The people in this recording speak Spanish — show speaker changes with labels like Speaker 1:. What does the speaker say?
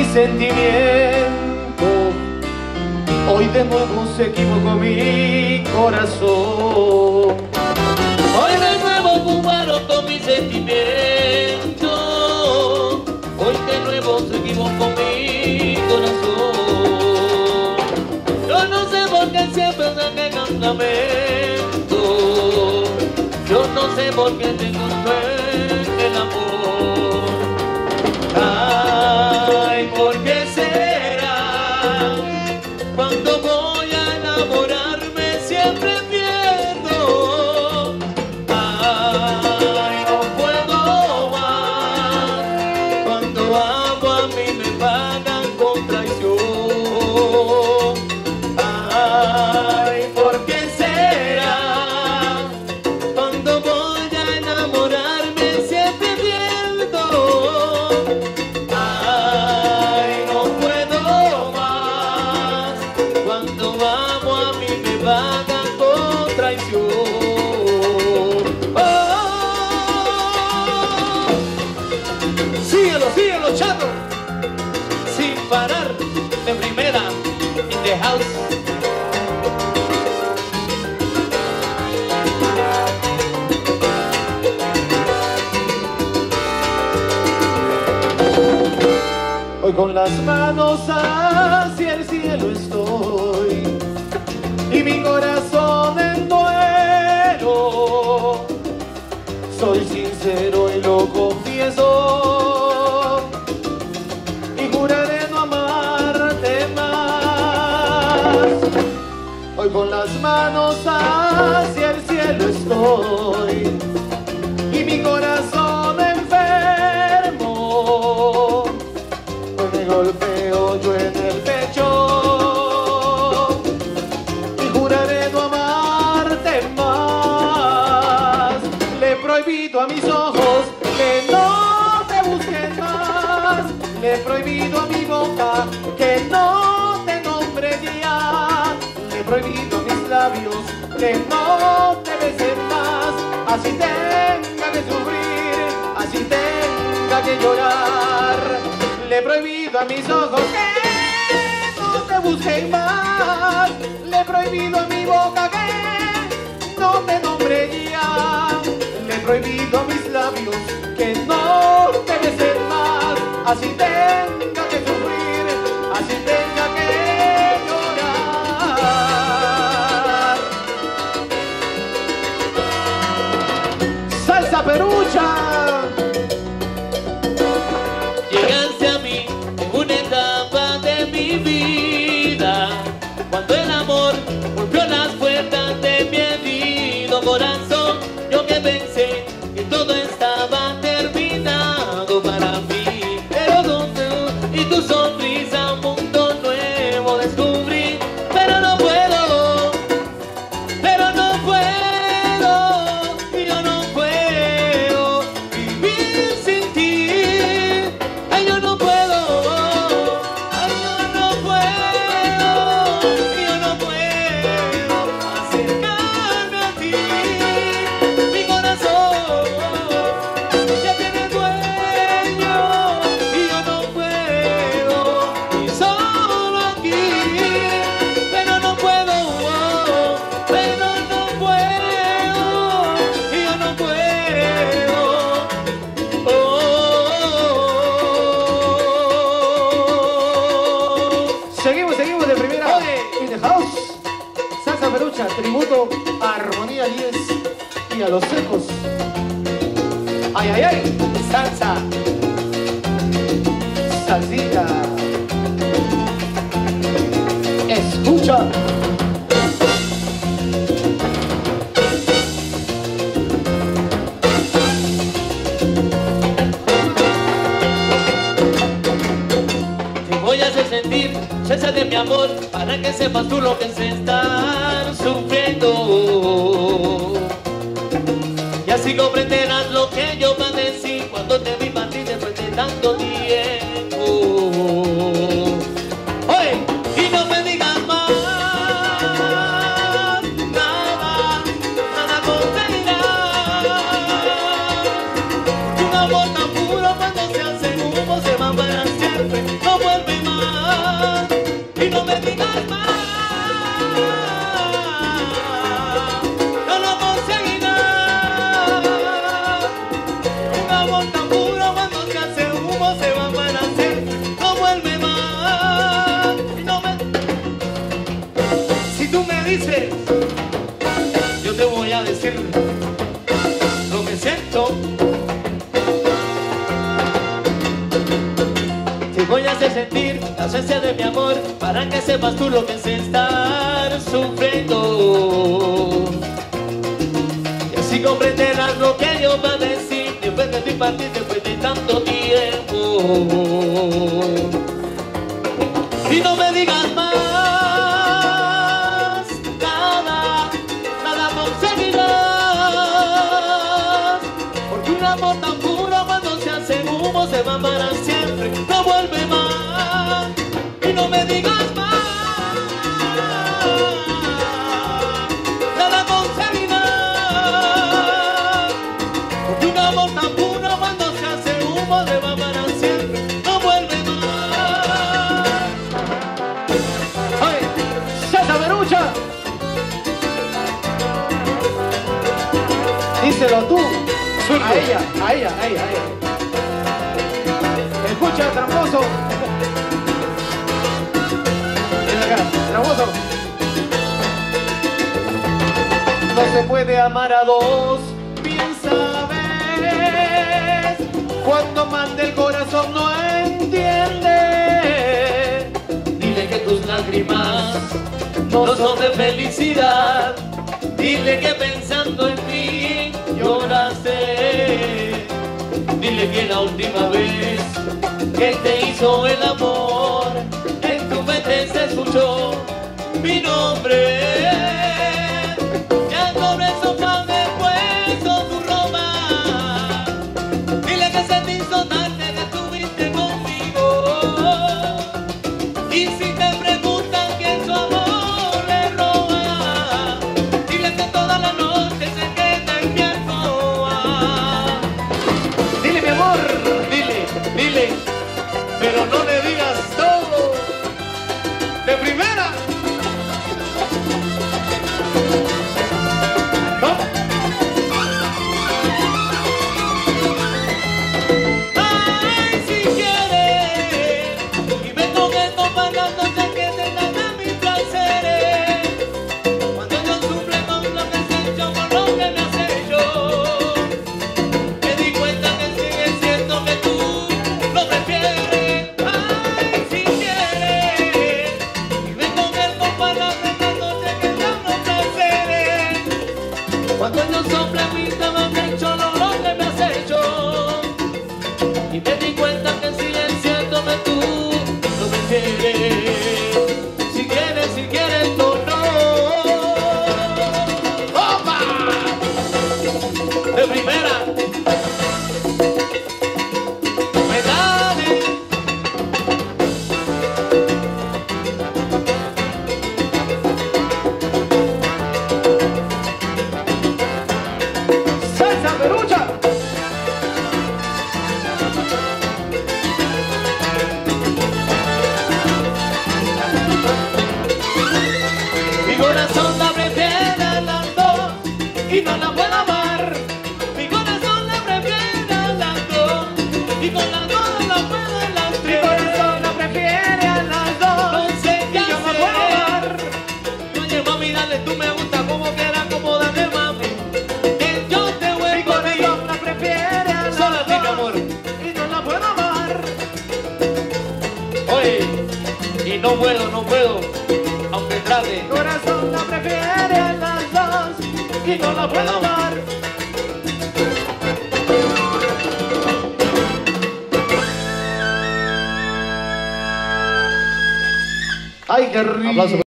Speaker 1: sentimiento. Hoy de nuevo se equivocó mi corazón.
Speaker 2: Hoy de nuevo jugaron con mi sentimiento. Hoy de nuevo se equivocó mi corazón. Yo no sé por qué siempre saqué un lamento. Yo no sé por qué tengo el amor. Ay, ¿por qué será? Cuando voy a enamorarme siempre pierdo. Ay, no puedo más. Cuando amo a mí me pagan con traición. Ay, ¿por qué será? Cuando voy a enamorarme siempre pierdo. Ay, no puedo más. Cuando amo a mí me pagan con traición. Oh, síguelo, síguelo, charro. Sin parar, de primera, in the house.
Speaker 1: Hoy con las manos hacia el cielo estoy y mi corazón en duelo. Soy sincero y lo confieso y juraré no amarte más. Hoy con las manos hacia el cielo estoy y mi corazón enfermo. Me golpeo yo en el pecho y juraré no amarte más. Le he prohibido a mis ojos que no te busquen más. Le he prohibido a mi boca que no te nombre ya. Le he prohibido a mis labios que no te besen más. Así tenga que sufrir, así tenga que llorar. Le he prohibido a mis ojos que no te busquen más. Le he prohibido a mi boca que no te nombre ya. Le he prohibido a mis labios que no te besen más. Así tenga que sufrir, así tenga que llorar. ¡Salsa perucha!
Speaker 2: Llegaste a mí en una etapa de mi vida, cuando el amor golpeó las puertas de mi herido corazón. Yo que pensé que todo estaba terminado para mí, pero donde y tu sonrisa un mundo nuevo descubrí. Pero no puedo, pero no puedo, yo no puedo vivir sin ti. Ay, yo no puedo, ay, yo no puedo, yo no puedo acercarme a ti. Mi corazón ya tiene dueño y yo no puedo, y solo aquí. Pero no puedo, pero no puedo, y yo no puedo. Oh,
Speaker 1: Seguimos de primera. In the house. Salsa perucha, tributo a Armonía 10 y a Los Secos. Ay, ay, ay. Salsa. Salsita. Escucha.
Speaker 2: te voy a hacer sentir salsa de mi amor, para que sepas tú lo que es estar sufriendo. Y así comprenderás lo que yo padecí cuando te vi partir después de tanto tiempo. Oye, y no me digas más nada, nada conseguirás. Un amor tan puro cuando se hace humo se va para siempre, no vuelve. voy a hacer sentir la ausencia de mi amor para que sepas tú lo que es estar sufriendo. Y así comprenderás lo que yo va a decir después de tu partir, después de tanto tiempo. Y no me digas más nada, nada conseguirás, porque un amor tan puro cuando se hace humo se va para siempre, no vuelve más. Y no me digas más nada conseguirás, porque un amor tan puro cuando se hace humo se va para siempre, no vuelve más.
Speaker 1: ¡Ay! ¡César Verucha! Díselo tú. A ella, a ella, a ella, a ella. Escucha, tramposo. Ven acá, tramposo. No se puede amar a dos, bien sabes. Cuando manda el corazón no entiende.
Speaker 2: Dile que tus lágrimas no son de felicidad. Dile que pensando en ti lloraste. Dile que la última vez que te hizo el amor, en tu mente se escuchó mi nombre. Ya con eso pagué puesto tu ropa. Dile que se te hizo tarde que estuviste conmigo. Y si te preguntan quién su amor le roba, dile que toda la noche se queda en mi alcoba.
Speaker 1: Dile, mi amor.
Speaker 2: Dile, dile, pero no le digas todo.
Speaker 1: De primera. ¿No?
Speaker 2: Ay, si quieres, y ven con esto pagándote que te gana mis placeres. Cuando yo sufre con lo que has hecho, con lo que me has hecho, me di cuenta que sigue siendo que tú lo prefieres. Ay, si quieres, y ven con esto pagándote que te gana mis placeres. Cuando yo sopla mi tema me hecho lo que me has hecho. Y me di cuenta que sigue siéndome tú lo que quieres. Si quieres, no, no. ¡Opa! De primera. Me dale.
Speaker 1: César Verucha.
Speaker 2: Mi corazón la prefiere a las dos y no la puedo amar. Mi corazón la prefiere a las dos y con las dos no la puedo a las
Speaker 1: Mi
Speaker 2: tres.
Speaker 1: corazón la prefiere a las dos.
Speaker 2: No sé qué
Speaker 1: Y yo no puedo
Speaker 2: hacer.
Speaker 1: amar.
Speaker 2: Oye, mami, dale, tú me gusta como quieras, como dame, mami. Que yo te
Speaker 1: Mi
Speaker 2: vuelvo a ti.
Speaker 1: corazón la prefiere a las
Speaker 2: Solo a ti, mi
Speaker 1: dos.
Speaker 2: amor.
Speaker 1: Y no la puedo amar.
Speaker 2: Oye, y no puedo, aunque trate.
Speaker 1: Mi corazón la prefiere a las dos. Y no la puedo amar. Ay, qué rico.